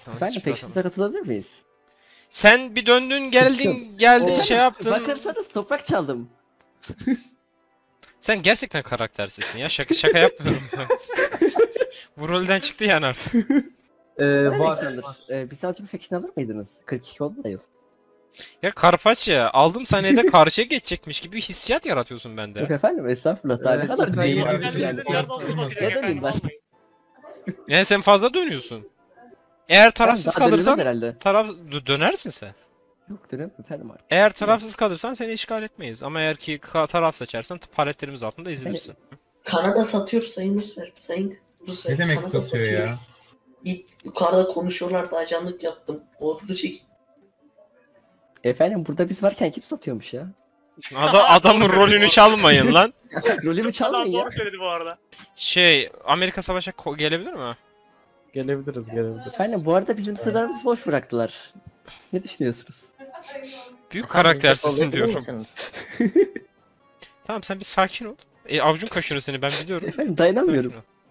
Efendim peşinize katılabilir miyiz? Sen bir döndün geldin şey yaptın. Bakarsanız toprak çaldım. Sen gerçekten karaktersizsin ya. Şaka yapmıyorum. Bu rolden çıktı yani artık. Alexander, bir savcı bir faction alır mıydınız? 42 oldu da yıl. Ya Karpaçya aldım saniyede karşıya geçecekmiş gibi bir hissiyat yaratıyorsun Yok bende. efendim estağfurullah. Daha ne kadar ben değil ya- abi ben yani. sizi yardım olmak Ne üzere döneyim ben? almayın. Yani sen fazla dönüyorsun. Eğer tarafsız Daha dönülmez kalırsan herhalde. dönersin sen. Yok dönüyorum efendim artık. Eğer tarafsız kalırsan seni işgal etmeyiz. Ama eğer ki taraf seçersen paletlerimiz altında ezilirsin. Kanada satıyor Sayın Roosevelt. Sayın Roosevelt. Ne demek Kanada satıyor ya? İlk yukarıda konuşuyorlardı, ajanlık yaptım. Ordu çek. Efendim burada biz varken kim satıyormuş ya? Adamın rolünü çalmayın lan. Rolümü Adam çalmayın ya. doğru söyledi bu arada. Amerika Savaş'a gelebilir mi? Gelebiliriz. Efendim bu arada bizim sınırlarımızı boş bıraktılar. Ne düşünüyorsunuz? Büyük karaktersizsin diyorum. Tamam sen bir sakin ol. Avcun kaşınıyor seni ben biliyorum. Efendim dayanamıyorum. Sakin ol.